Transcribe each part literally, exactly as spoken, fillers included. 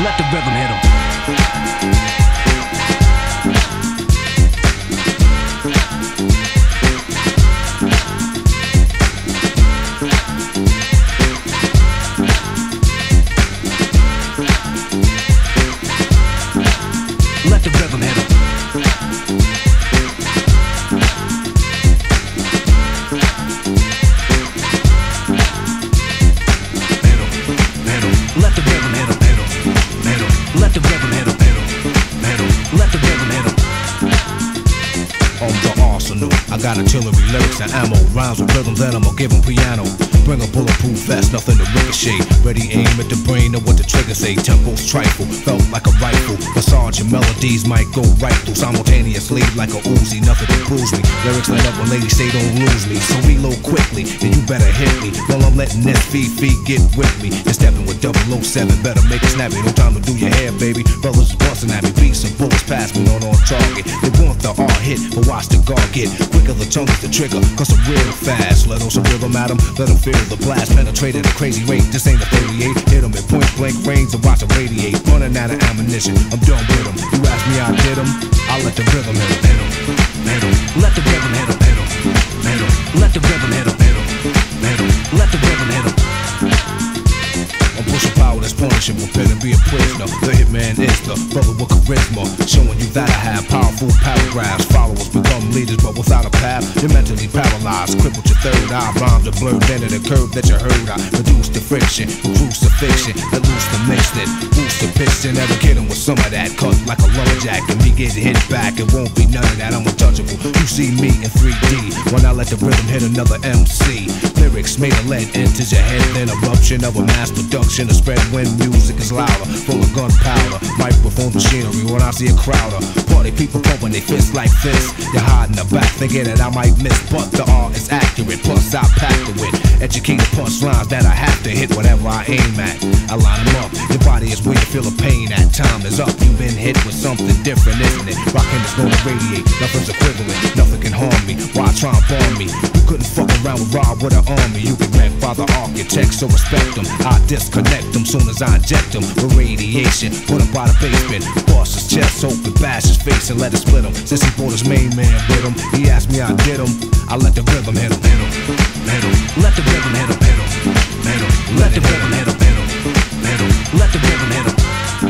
Let the rhythm hit 'em. Let the rhythm hit 'em. Let the rhythm hit 'em. Let the rhythm hit 'em. Let the rhythm hit 'em. On the arsenal, I got artillery, lyrics and ammo, rhymes with rhythms that I'ma give 'em piano. Bring a bulletproof vest, nothing to ricochet. Ready aim at the brain of what the trigger say. Tempos trifle, felt like a rifle. Massage your melodies might go right through simultaneously like a Uzi. Nothing to bruise me. Lyrics light up when ladies say don't lose me. So reload quickly, and you better hit me while I'm letting this Fifi get with me. And stepping with double oh seven, better make it snappy. No time to do your hair, baby. Brothers is busting at me, beats and bullets pass me, not on target. They want the R hit, but watch the guard get quicker. The tongue is the trigger, cause I'm real fast. Let on some rhythm at 'em, let 'em feel the blast. Penetrate at a crazy rate, this ain't a thirty-eight. Hit 'em at point blank range and watch 'em radiate. Running out of ammunition, I'm done with 'em. You ask me, I did 'em. I let the rhythm hit 'em. Let the rhythm hit 'em. Let the rhythm hit 'em. Let the rhythm hit 'em. I'm pushing power that's punishing, prepare to be a prisoner. The hitman is the brother with charisma, showing you that I have powerful paragraphs. Followers become leaders, but without a path, you're mentally paralyzed. Crippled your third eye, rhymes are blurred into the curve that you heard. I reduce the friction, with crucifixion, that loose the mixed it, boost the piston. Never kidding with some of that, cut like a lumberjack, and me get hit back. It won't be none of that, I'm untouchable. You see me in three D when I let the rhythm hit another M C. Lyrics made of lead enters your head, then eruption of a mass production. To spread when music is louder, full of gunpowder, microphone machinery. When I see a crowd of party people pumping their fists like this, you're hiding the back thinking that I might miss, but the art is accurate. Plus I packed it with educated punchlines that I have to hit whatever I aim at. I line them up. Your body is where you feel the pain at. Time is up. You've been hit with something different, isn't it? Rockin' is gonna radiate. Nothing's equivalent. Nothing can harm me. Why try and bomb me? You couldn't fuck around with Rob with an army. You get wrecked by the architect, so respect them. I disconnect them soon as I inject them with radiation. Put him by the basement, bust his chest open, bash his face and let it split him. Since he brought his main man with him, he asked me, I did him. I let the rhythm hit him. Let the rhythm hit 'em. Let the rhythm hit 'em. Let the rhythm hit 'em.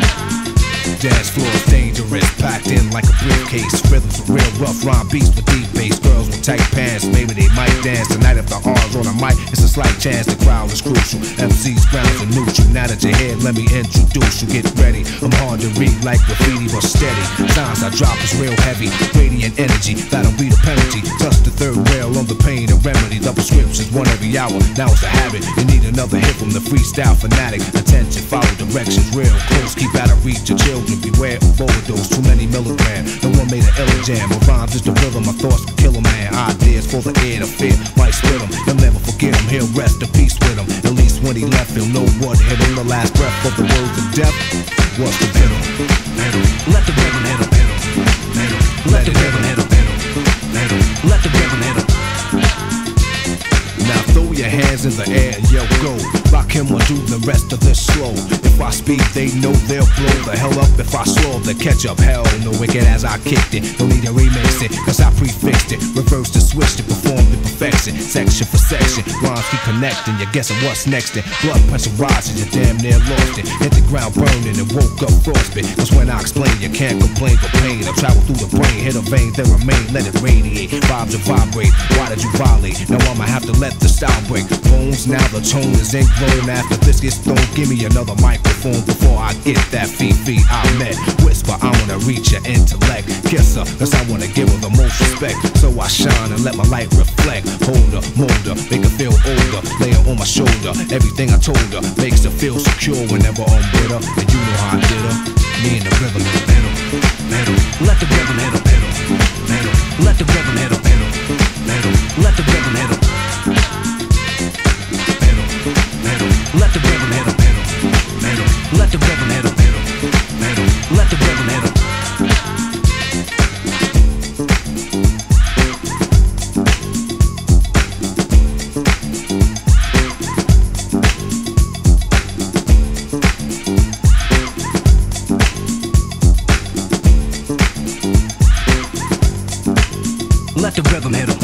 Dance floor's dangerous, packed in like a briefcase. Rhythms with real rough rhyme beats with deep bass. Girls with tight pants, maybe they might dance tonight. If the R's on the mic, it's a slight chance the crowd is crucial. M C's grounds are neutral. Now that you're here, let me introduce you. Get ready, I'm hard to read like graffiti, but steady. Signs I drop is real heavy. Radiant energy, that'll be the penalty. Touch the third rail on the pain and remedy. The prescription's one every hour, now it's a habit. You need another hit from the freestyle fanatic. Attention, follow directions real close. Keep out of reach your children. Beware of overdose, too many milligrams. No one made an illa jam. My rhymes is the rhythm, my thoughts will kill a man. Ideas for the air to fear, might split him. He'll never forget him, he'll rest in peace with him. At least when he left, he'll know what hit him. The last breath of the words of death was to hit him. Let the rhythm hit 'em. Let the rhythm hit 'em. Let the rhythm hit 'em. Now throw your hands in the air and yell go. Rock him or do the rest of this slow. If I speed, they know they'll blow the hell up. If I slow, they catch up. Hell no, wicked as I kicked it. Don't need to remix it, cause I prefixed it. Reverse the switch to perform the perfection. Section for section, rhymes keep connecting. You're guessing what's next then. Blood pressure rises, you damn near lost it. Hit the ground burning and woke up frostbit. Cause when I explain, you can't complain for pain. I travel through the brain, hit a vein, then remain, let it radiate. Vibes that vibrate, why did you violate? Now I'ma have to let the style break. Bones, now the tone is ingrown. After this gets thrown, give me another microphone before I get that Fifi I met. Whisper, I wanna reach your intellect. Kiss her, cause I wanna give her the most respect. So I shine and let my light reflect. Hold her, mold her, make her feel older. Lay her on my shoulder, everything I told her makes her feel secure whenever I'm with her. And you know how I did her, me and the rhythm hit 'em. Let the rhythm hit 'em. Let the rhythm hit 'em. Let the rhythm hit 'em. Let the rhythm hit 'em. Let the rhythm hit 'em. Let the rhythm hit 'em. let the rhythm hit 'em.